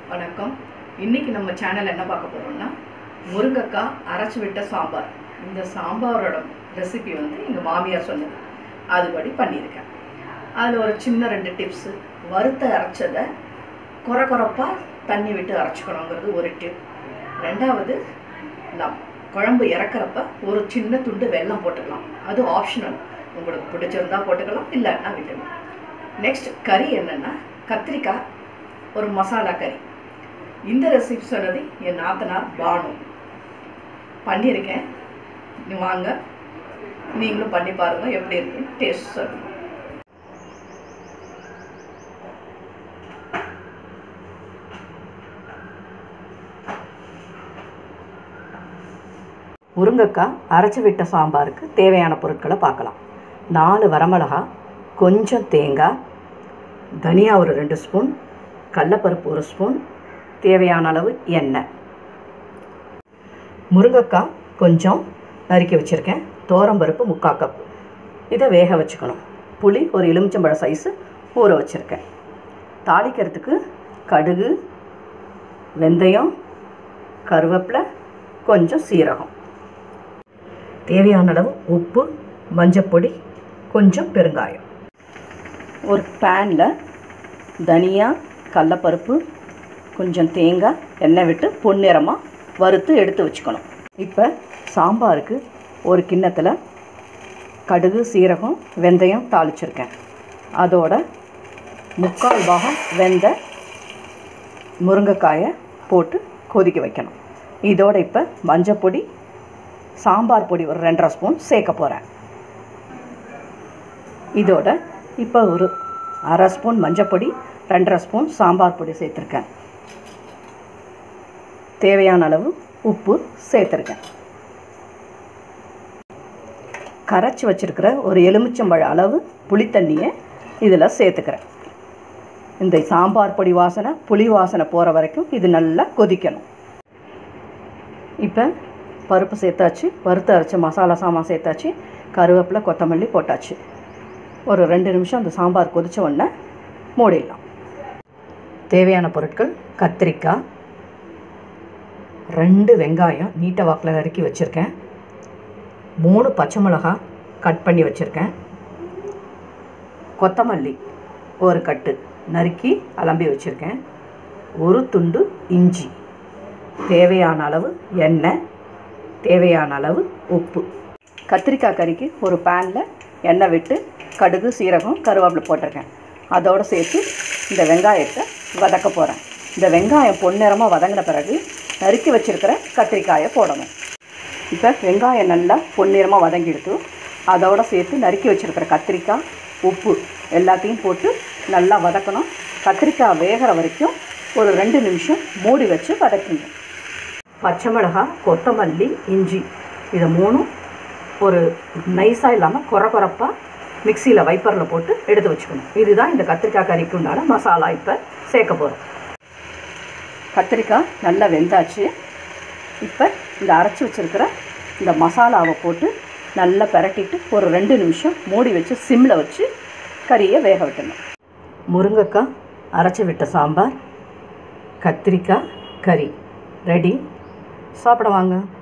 வணக்கம். இன்னைக்கு நம்ம சேனல் என்ன பார்க்க போறோம்னா முருங்கைக்காய் அரைச்சு விட்ட சாம்பார். இந்த சாம்பாரோட ரெசிபி வந்து எங்கள் மாமியார் சொன்னது, அதுபடி பண்ணியிருக்கேன். அதில் ஒரு சின்ன 2 டிப்ஸு. வறுத்த அரைச்சதை கொரப்பாக தண்ணி விட்டு அரைச்சிக்கணுங்கிறது ஒரு டிப். 2வது, குழம்பு இறக்குறப்ப ஒரு சின்ன துண்டு வெல்லம் போட்டுக்கலாம். அது ஆப்ஷனல், உங்களுக்கு பிடிச்சிருந்தா போட்டுக்கலாம், இல்லைன்னா விட்டுக்கலாம். நெக்ஸ்ட் கறி என்னென்னா கத்திரிக்காய் ஒரு மசாலா கறி. இந்த ரெசிபி சொன்னது என் நாத்தனார் பானு. பண்ணியிருக்கேன், நீ வாங்க நீங்களும் பண்ணி பாருங்கள், எப்படி இருக்குன்னு டேஸ்ட் சொல்லுங்கள். முருங்கைக்காய் அரைச்சி விட்ட சாம்பாருக்கு தேவையான பொருட்களை பார்க்கலாம். 4 வரமிளகா, கொஞ்சம் தேங்காய், தனியா ஒரு 2 ஸ்பூன், கடலைப்பருப்பு 1 ஸ்பூன், தேவையான அளவு எண்ணெய். முருங்கைக்காய் கொஞ்சம் நறுக்கி வச்சுருக்கேன். துவரம்பருப்பு 3/4 கப். இதை வேக வச்சுக்கணும். புளி ஒரு எலுமிச்சம்பழ சைஸு ஊற வச்சுருக்கேன். தாளிக்கிறதுக்கு கடுகு, வெந்தயம், கருவேப்பிலை, கொஞ்சம் சீரகம், தேவையான அளவு உப்பு, மஞ்சப்பொடி, கொஞ்சம் பெருங்காயம். ஒரு பேனில் தனியா, கடலைப்பருப்பு, கொஞ்சம் தேங்காய், எண்ணெய் விட்டு பொன்னிறமாக வறுத்து எடுத்து வச்சுக்கணும். இப்போ சாம்பாருக்கு ஒரு கிண்ணத்தில் கடுகு, சீரகம், வெந்தயம் தாளிச்சிருக்கேன். அதோட 3/4 பாகம் வெந்த முருங்கைக்காயை போட்டு கொதிக்க வைக்கணும். இதோட இப்போ மஞ்சப்பொடி, சாம்பார் பொடி ஒரு 2.5 ஸ்பூன் சேர்க்க போகிறேன். இதோட இப்போ ஒரு 1/2 ஸ்பூன் மஞ்சப்பொடி, 2.5 ஸ்பூன் சாம்பார் பொடி சேர்த்துருக்கேன். தேவையான அளவு உப்பு சேர்த்துருக்கேன். கரைச்சி வச்சுருக்கிற ஒரு எலுமிச்சம்பழ அளவு புளித்தண்ணியை இதில் சேர்த்துக்கிறேன். இந்த சாம்பார் பொடி வாசனை, புளி வாசனை போகிற வரைக்கும் இது நல்லா கொதிக்கணும். இப்போ பருப்பு சேர்த்தாச்சு, வறுத்து அரைச்ச மசாலா சாமான் சேர்த்தாச்சு, கருவேப்பிலை, கொத்தமல்லி போட்டாச்சு. ஒரு 2 நிமிஷம் அந்த சாம்பார் கொதித்த உடனே மூடிடலாம். தேவையான பொருட்கள்: கத்திரிக்காய், 2 வெங்காயம் நீட்ட வாக்கில் நறுக்கி வச்சுருக்கேன், 3 பச்சை மிளகாய் கட் பண்ணி வச்சுருக்கேன், கொத்தமல்லி ஒரு கட்டு நறுக்கி அலம்பி வச்சுருக்கேன், ஒரு துண்டு இஞ்சி, தேவையான அளவு எண்ணெய், தேவையான அளவு உப்பு. கத்திரிக்காய் கறிக்கு ஒரு பேனில் எண்ணெய் விட்டு கடுகு, சீரகம், கருவேப்பிலை போட்டிருக்கேன். அதோடு சேர்த்து இந்த வெங்காயத்தை வதக்க போகிறேன். இந்த வெங்காயம் பொன்னிறமாக வதங்கின பிறகு நறுக்கி வச்சுருக்கிற கத்திரிக்காயை போடணும். இப்போ வெங்காயம் நல்லா பொன்னிறமாக வதங்கிடுத்து. அதோடு சேர்த்து நறுக்கி வச்சுருக்கிற கத்திரிக்காய், உப்பு எல்லாத்தையும் போட்டு நல்லா வதக்கணும். கத்திரிக்காய் வேகிற வரைக்கும் ஒரு 2 நிமிஷம் மூடி வச்சு வதக்குங்க. பச்சை மிளகாய், கொத்தமல்லி, இஞ்சி இதை 3 ஒரு நைஸாக இல்லாமல் கொரப்பாக மிக்சியில் வைப்பரில் போட்டு எடுத்து வச்சுக்கணும். இதுதான் இந்த கத்திரிக்காய் கறிக்கு உண்டான மசாலா. இப்போ சேர்க்க போகிறோம். கத்திரிக்காய் நல்லா வெந்தாச்சு. இப்போ இந்த அரைச்சி வச்சுருக்கிற இந்த மசாலாவை போட்டு நல்லா பிரட்டிட்டு ஒரு 2 நிமிஷம் மூடி வச்சு சிம்மில் வச்சு கறியை வேக விட்டணும். முருங்கைக்காய் அரைச்சி விட்ட சாம்பார், கத்திரிக்காய் கறி ரெடி. சாப்பிட வாங்க.